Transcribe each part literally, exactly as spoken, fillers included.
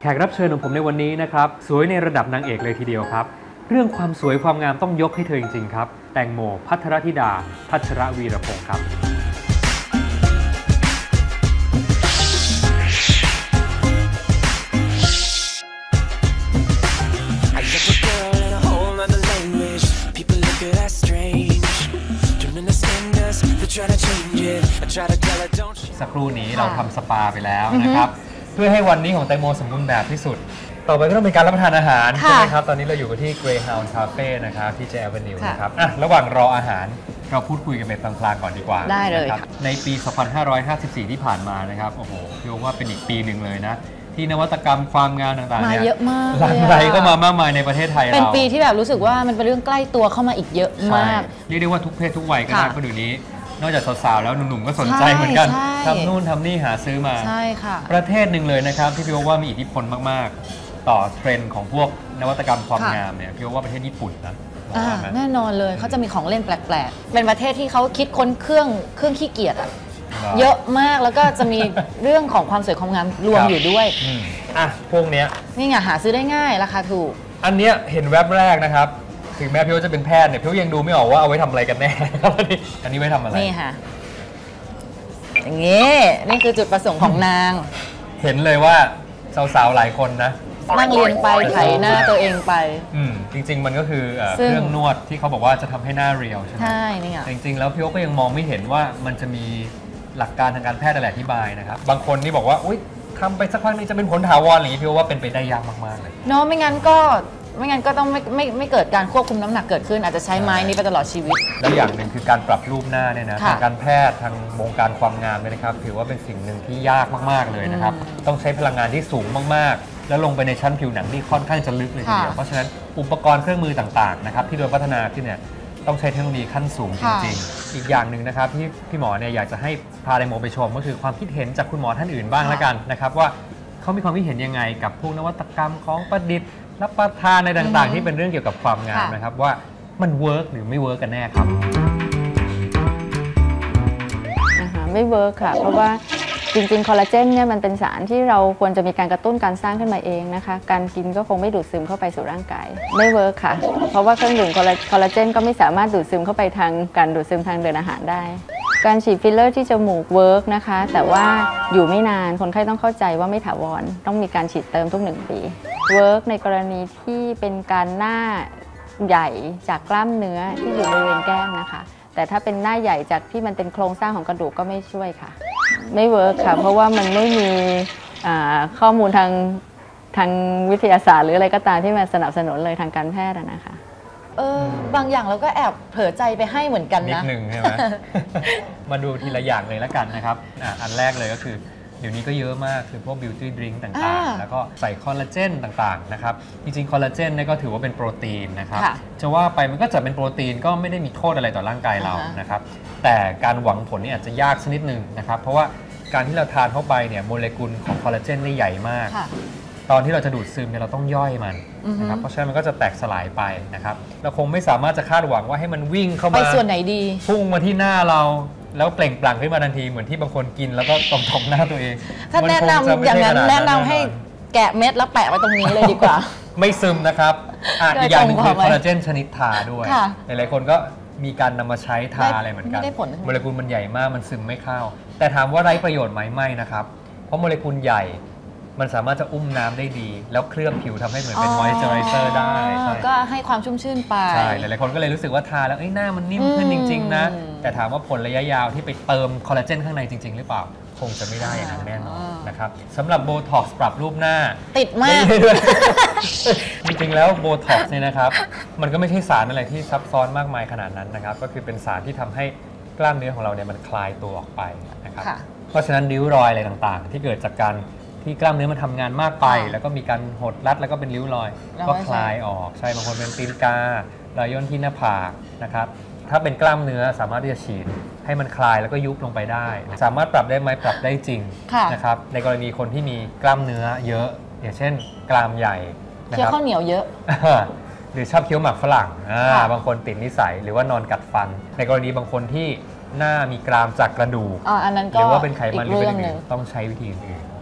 กรับเชิญของผมในวันนี้นะครับสวยในระดับนางเอกเลยทีเดียวครับเรื่องความสวยความงามต้องยกให้เธอจริงๆครับแตงโมภัทรธิดาพัชรวีรพงศ์ครับสักครู่นี้เราทำสปาไปแล้วนะครับเพื่อให้วันนี้ของแตงโมสมบูรณ์แบบที่สุดต่อไปก็ต้องเป็นการรับประทานอาหารใช่ไหมครับตอนนี้เราอยู่กันที่ Greyhound Cafe นะครับที่ J Avenue นะครับอ่ะระหว่างรออาหารเราพูดคุยกันแบบพลางๆก่อนดีกว่าได้เลยครับในปี สองพันห้าร้อยห้าสิบสี่ ที่ผ่านมานะครับโอ้โหพี่ว่าเป็นอีกปีหนึ่งเลยนะที่นวัตกรรมความงามต่างๆเนี่ยมาเยอะมากหลั่งไหลเข้ามามากมายในประเทศไทยเราเป็นปีที่แบบรู้สึกว่ามันเป็นเรื่องใกล้ตัวเข้ามาอีกเยอะมากเรียกได้ว่าทุกเพศทุกวัยก็ได้เพราะเดี๋ยวนี้นอกจากสาวๆแล้วหนุ่มๆก็สนใจเหมือนกันทำนู่นทำนี่หาซื้อมาใช่ค่ะประเทศหนึ่งเลยนะครับที่พี่ว่ามีอิทธิพลมากๆต่อเทรนด์ของพวกนวัตกรรมความงามเนี่ยพี่ว่าประเทศญี่ปุ่นนะแน่นอนเลยเขาจะมีของเล่นแปลกๆเป็นประเทศที่เขาคิดค้นเครื่องเครื่องขี้เกียจอะเยอะมากแล้วก็จะมีเรื่องของความสวยความงามรวมอยู่ด้วยอ่ะพวกเนี้ยนี่ไงหาซื้อได้ง่ายราคาถูกอันเนี้ยเห็นแวบแรกนะครับถึงแม้พี่ว่าจะเป็นแพทย์เนี่ยพี่ยังดูไม่ออกว่าเอาไว้ทำอะไรกันแน่ครับอันนี้อันนี้ไว้ทำอะไรนี่ค่ะอย่างงี้นี่คือจุดประสงค์ของนางเห็นเลยว่าสาวๆหลายคนนะนั่งเรียนไปไถหน้าตัวเองไปอืมจริงๆมันก็คือเครื่องนวดที่เขาบอกว่าจะทำให้หน้าเรียวใช่ไหมใช่นี่อ่ะจริงๆแล้วพี่ก็ยังมองไม่เห็นว่ามันจะมีหลักการทางการแพทย์อะไรอธิบายนะครับบางคนนี่บอกว่าอุ๊ยทำไปสักพักนึงจะเป็นผลถาวรอะไรอย่างนี้พี่ว่าเป็นไปได้ยากมากๆเลยเนาะไม่งั้นก็ไม่งั้นก็ต้องไม่ไม่ไม่เกิดการควบคุมน้ำหนักเกิดขึ้นอาจจะใช้ไม้นี้ไปตลอดชีวิตแล้วอย่างหนึ่งคือการปรับรูปหน้าเนี่ยนะทางการแพทย์ทางวงการความงามเนี่ยนะครับถือว่าเป็นสิ่งหนึ่งที่ยากมากๆเลยนะครับต้องใช้พลังงานที่สูงมากๆแล้วลงไปในชั้นผิวหนังที่ค่อนข้างจะลึกเลยทีเดียวเพราะฉะนั้นอุปกรณ์เครื่องมือต่างๆนะครับที่โดยพัฒนาขึ้นเนี่ยต้องใช้เทคโนโลยีขั้นสูงจริงๆอีกอย่างหนึ่งนะครับที่พี่หมอเนี่ยอยากจะให้พาแตงโมไปชมก็คือความคิดเห็นจากคุณหมอท่านอื่นบ้างแล้วกันนะครับว่าเขามีความคิดเห็นยังไงกับพวกนวัตกรรมของประดิษฐ์รับประทานในต่างๆที่เป็นเรื่องเกี่ยวกับความงามนะครับว่ามันเวิร์กหรือไม่เวิร์กกันแน่ครับไม่เวิร์กค่ะเพราะว่าจริงๆคอลลาเจนเนี่ยมันเป็นสารที่เราควรจะมีการกระตุ้นการสร้างขึ้นมาเองนะคะการกินก็คงไม่ดูดซึมเข้าไปสู่ร่างกายไม่เวิร์กค่ะเพราะว่าเครื่องดื่มคอลลาเจนก็ไม่สามารถดูดซึมเข้าไปทางการดูดซึมทางเดินอาหารได้การฉีดฟิลเลอร์ที่จมูกเวิร์กนะคะแต่ว่าอยู่ไม่นานคนไข้ต้องเข้าใจว่าไม่ถาวรต้องมีการฉีดเติมทุกหนึ่งปีเวิร์กในกรณีที่เป็นการหน้าใหญ่จากกล้ามเนื้อที่อยู่บริเวณแก้มนะคะแต่ถ้าเป็นหน้าใหญ่จากที่มันเป็นโครงสร้างของกระดูกก็ไม่ช่วยค่ะไม่เวิร์กค่ะเพราะว่ามันไม่มีข้อมูลทางทางวิทยาศาสตร์หรืออะไรก็ตามที่มาสนับสนุนเลยทางการแพทย์นะคะเออบางอย่างเราก็แอบเผลอใจไปให้เหมือนกันนะนิดนึงใช่ไหม มาดูทีละอย่างเลยแล้วกันนะครับอ่ะอันแรกเลยก็คือเดี๋ยวนี้ก็เยอะมากคือพวกบิวตี้ดริงก์ต่างๆแล้วก็ใส่คอลลาเจนต่างๆนะครับจริงๆคอลลาเจนเนี่ยก็ถือว่าเป็นโปรตีนนะครับจะว่าไปมันก็จะเป็นโปรตีนก็ไม่ได้มีโทษอะไรต่อร่างกายเรานะครับแต่การหวังผลนี่อาจจะยากสักนิดนึงนะครับเพราะว่าการที่เราทานเข้าไปเนี่ยโมเลกุลของคอลลาเจนนี่ใหญ่มากตอนที่เราจะดูดซึมเนี่ยเราต้องย่อยมันนะครับเพราะฉะนั้นมันก็จะแตกสลายไปนะครับเราคงไม่สามารถจะคาดหวังว่าให้มันวิ่งเข้ามาไปส่วนไหนดีพุ่งมาที่หน้าเราแล้วเปล่งปลั่งขึ้นมาทันทีเหมือนที่บางคนกินแล้วก็ตบๆหน้าตัวเองถ้าแนะนำอย่างนั้นแนะนำให้แกะเม็ดแล้วแปะไว้ตรงนี้เลยดีกว่าไม่ซึมนะครับอีกอย่างหนึ่งคือคอลลาเจนชนิดทาด้วยหลายๆคนก็มีการนำมาใช้ทาอะไรเหมือนกันโมเลกุลมันใหญ่มากมันซึมไม่เข้าแต่ถามว่าไร้ประโยชน์ไหมไม่นะครับเพราะโมเลกุลใหญ่มันสามารถจะอุ้มน้ำได้ดีแล้วเคลือบผิวทำให้เหมือนเป็นมอยเจอไรเซอร์ได้ก็ให้ความชุ่มชื่นไปใช่หลายๆคนก็เลยรู้สึกว่าทาแล้วหน้ามันนิ่มขึ้นจริงๆนะแต่ถามว่าผลระยะยาวที่ไปเติมคอลลาเจนข้างในจริงๆหรือเปล่าคงจะไม่ได้อย่างนั้นแน่นอนนะครับสำหรับโบท็อกซ์ปรับรูปหน้าติดมากจริงๆแล้วโบท็อกซ์เนี่ยนะครับมันก็ไม่ใช่สารอะไรที่ซับซ้อนมากมายขนาดนั้นนะครับก็คือเป็นสารที่ทำให้กล้ามเนื้อของเราเนี่ยมันคลายตัวออกไปนะครับเพราะฉะนั้นริ้วรอยอะไรต่างๆที่เกิดจากการที่กล้ามเนื้อมันทำงานมากไปแล้วก็มีการหดรัดแล้วก็เป็นริ้วรอยก็คลายออกใช่บางคนเป็นตีนการอยย่นที่หน้าผากนะครับถ้าเป็นกล้ามเนื้อสามารถที่จะฉีดให้มันคลายแล้วก็ยุบลงไปได้สามารถปรับได้ไหมปรับได้จริงนะครับในกรณีคนที่มีกล้ามเนื้อเยอะอย่างเช่นกรามใหญ่เคี้ยวข้าวเหนียวเยอะหรือชอบเคี้ยวหมากฝรั่งบางคนติดนิสัยหรือว่านอนกัดฟันในกรณีบางคนที่หน้ามีกรามจากกระดูกหรือว่าเป็นไขมันหรือเป็นอื่นต้องใช้วิธีอื่น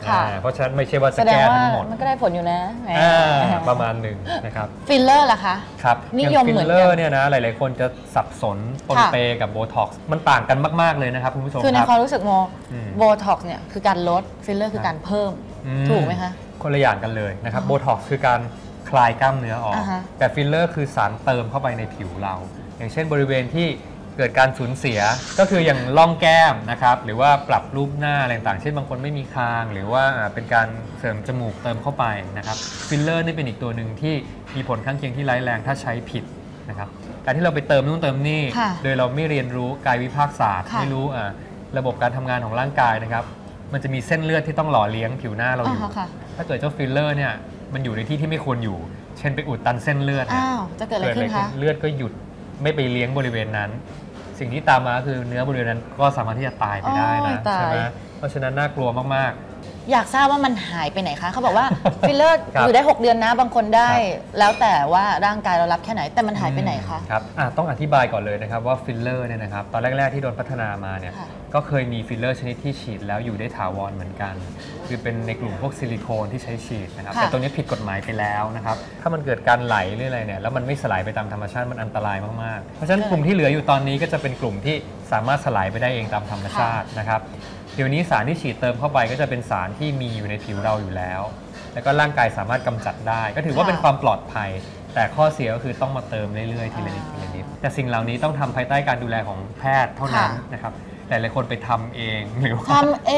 ค่ะเพราะฉะนั้นไม่ใช่ว่าแสจะดงแก้ว่าทั้งหมดมันก็ได้ผลอยู่นะแหมอ่าประมาณหนึ่งนะครับฟิลเลอร์ล่ะคะครับนิอยมฟิเหมืลอนเลกัอน ร์เนี่ยนะหลายๆคนจะสับสนปนค่ะเปกับโบท็อกซ์มันต่างกันมากๆเลยนะครับคุณผู้ชมคือในครับความรู้สึกโมอืมโบท็อกซ์เนี่ยคือการลดฟิลเลอร์คือการเพิ่มอืถูกไหมคะคนละอย่างกันเลยนะครับอ๋อโบท็อกซ์คือการคลายกล้ามเนื้อออกอ่าฮะแต่ฟิลเลอร์คือสารเติมเข้าไปในผิวเรา อย่างเช่นบริเวณที่เกิดการสูญเสียก็คืออย่างร่องแก้มนะครับหรือว่าปรับรูปหน้าอะไรต่างๆเช่นบางคนไม่มีคางหรือว่าเป็นการเสริมจมูกเติมเข้าไปนะครับฟิลเลอร์นี่เป็นอีกตัวหนึ่งที่มีผลข้างเคียงที่ร้ายแรงถ้าใช้ผิดนะครับการที่เราไปเติมนู่นเติมนี่ค่ะโดยเราไม่เรียนรู้กายวิภาคศาสตร์ค่ะไม่รู้อ่าระบบการทำงานของร่างกายนะครับมันจะมีเส้นเลือดที่ต้องหล่อเลี้ยงผิวหน้าเราอยู่อ๋อค่ะถ้าเกิดเจ้าฟิลเลอร์เนี่ยมันอยู่ในที่ที่ไม่ควรอยู่ เช่นไปอุดตันเส้นเลือดเนี่ยอ้าวจะเกิดอะไรขึ้นคะเลือดก็หยุดไม่ไปเลี้ยงบริเวณนั้น สิ่งที่ตามมาคือเนื้อบริเวณนั้นก็สามารถที่จะตายไปได้โอ้นะยตายใช่ไหมเพราะฉะนั้นน่ากลัวมากอยากทราบว่ามันหายไปไหนคะเขาบอกว่า ฟิลเลอร์ครับอยู่ได้หกเดือนนะบางคนได้ครับแล้วแต่ว่าร่างกายเรารับแค่ไหนแต่มันหายไปไหนคะครับอ่ะต้องอธิบายก่อนเลยนะครับว่าฟิลเลอร์เนี่ยนะครับตอนแรก ๆ ที่โดนพัฒนามาเนี่ยค่ะก็เคยมีฟิลเลอร์ชนิดที่ฉีดแล้วอยู่ได้ถาวรเหมือนกัน คือเป็นในกลุ่มพวกซิลิโคนที่ใช้ฉีดนะครับค่ะแต่ตัวนี้ผิดกฎหมายไปแล้วนะครับถ้ามันเกิดการไหลหรืออะไรเนี่ยแล้วมันไม่สลายไปตามธรรมชาติมันอันตรายมากๆเพราะฉะนั้นกลุ่มที่เหลืออยู่ตอนนี้ก็จะเป็นกลุ่มที่สามารถสลายไปได้เองตามธรรมชาตินะครับเดี๋ยวนี้สารที่ฉีดเติมเข้าไปก็จะเป็นสารที่มีอยู่ในผิวเราอยู่แล้ว แล้วก็ร่างกายสามารถกำจัดได้ ก็ถือว่าค่ะเป็นความปลอดภัย แต่ข้อเสียก็คือต้องมาเติมเรื่อยๆทีละนิดทีละนิดแต่สิ่งเหล่านี้ต้องทำภายใต้การดูแลของแพทย์เท่านั้นค่ะนะครับแต่หลายคนไปทำเองหรือว่าทำเอง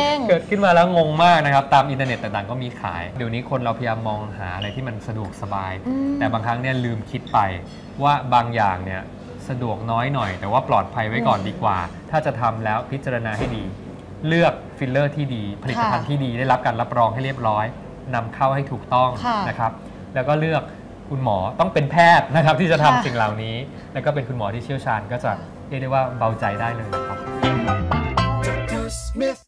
เกิดขึ้นมาแล้วงงมากนะครับตามอินเทอร์เน็ตต่างๆก็มีขายเดี๋ยวนี้คนเราพยายามมองหาอะไรที่มันสะดวกสบายอืมแต่บางครั้งเนี่ยลืมคิดไปว่าบางอย่างเนี่ยสะดวกน้อยหน่อย แต่ว่าปลอดภัยไว้ก่อนดีกว่า ถ้าจะทำแล้วพิจารณาให้ดี เลือกฟิลเลอร์ที่ดี ผลิตภัณฑ์ที่ดีได้รับการรับรองให้เรียบร้อยนำเข้าให้ถูกต้องค่ะนะครับแล้วก็เลือกคุณหมอต้องเป็นแพทย์นะครับที่จะค่ะทำสิ่งเหล่านี้ แล้วก็เป็นคุณหมอที่เชี่ยวชาญก็จะเรียกได้ว่าเบาใจได้เลยนะครับ Doctor Smith